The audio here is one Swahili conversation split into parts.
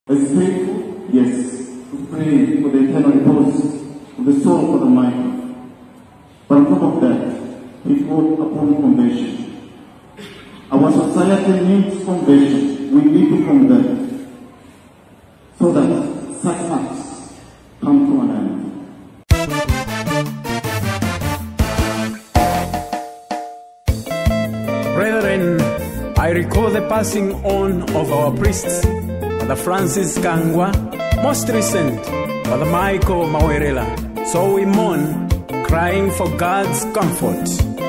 It's painful, yes, to pray for the eternal repose of the soul of the mind. But on top of that, we vote upon conversion. Our society needs conversion. We need from them so that such acts come to an end. Brethren, I recall the passing on of our priests, Father Francis Kangwa, most recent, Father Michael Mawelera. So we mourn, crying for God's comfort.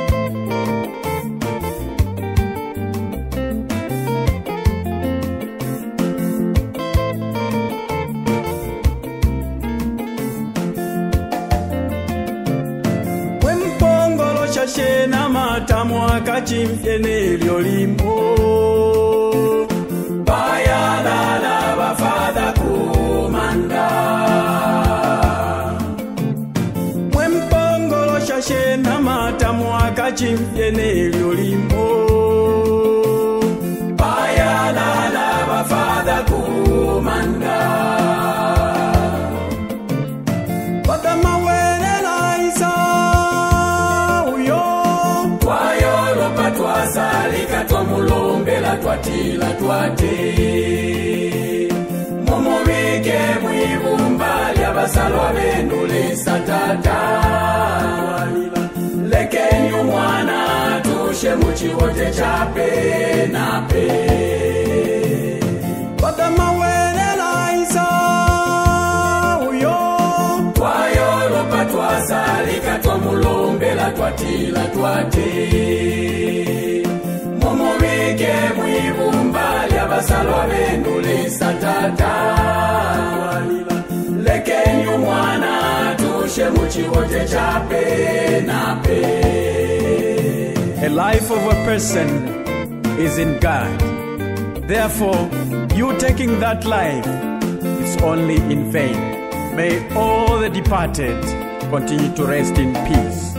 Shena matamu akachimfyene lyolimbo bayalala bafadha kumanda mwempongolo shashena matamu akachimfyene lyolimbo bayalala bafadha kumanda Salika twamulombela twatila twate mumubike mwibumba lyabasalwa benu lisatata lekeni umwana tushe muchiwote chape nape Watamawelela isa uyo twayolopa twasalika twamulombela twatila twate mumubike mwibumba lyabasalwa benu lisatata lekeni umwana tushe muchiwote chape nape. A life of a person is in God. Therefore, you taking that life is only in vain. May all the departed continue to rest in peace.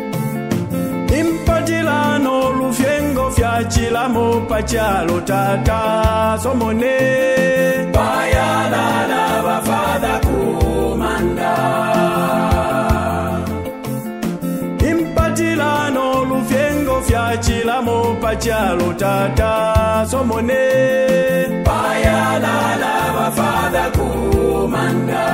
Impatilano lufyengo fyachilamo pachalo tata somone bayalala bafadha kumanda Impatilano lufyengo fyachilamo pachalo tata somone bayalala bafadha kumanda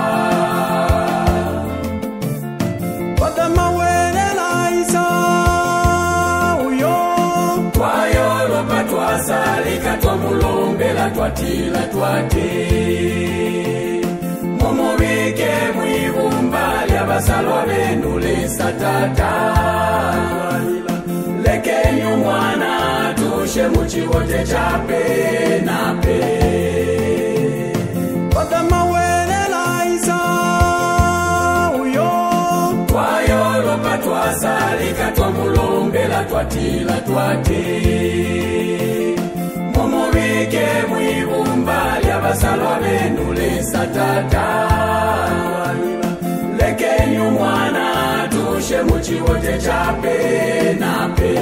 Salika twamulombela twatila twate mumubike mwibumba lyabasalwa benu lisatata lekeni umwana tushe muchiwote chape nape Watamawelela isa uyo twayolopa twasalika twamulombela twatila twate mumubike mwibumba lyabasalwa benu lisatata lekeni umwana tushe muchiwote chape nape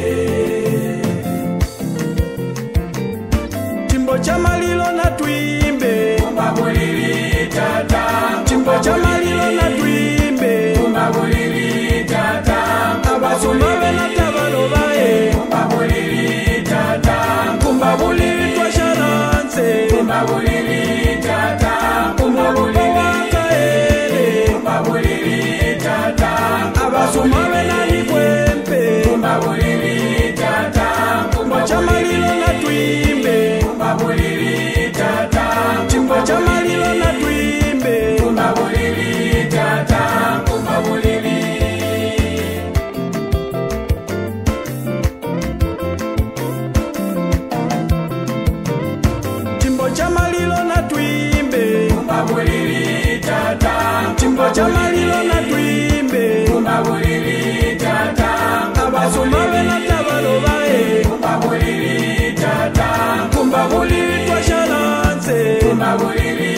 Chimbo cha malilo na tuimbe kumbabulili tata Chimbo cha malilo na tuimbe kumbabulili tata Abasumawe na tabalobae kumbabulili tata Kumbabulili twasharanse kumbabulili tata Kumbabulili wakaele kumbabulili tata Abasumawe na likwempe kumbabulili tata Chimbo cha malilo na tuimbe kumbabulili tata Chimbo cha malilo na tuimbe kumbabulili tata Kumbabulili Chimbo cha malilo na tuimbe kumbabulili tata Chimbo cha malilo na tuimbe kumbabulili tata Abasumawe na tabalobae kumbabulili tata Kumbabulili twasharanse kumbabulili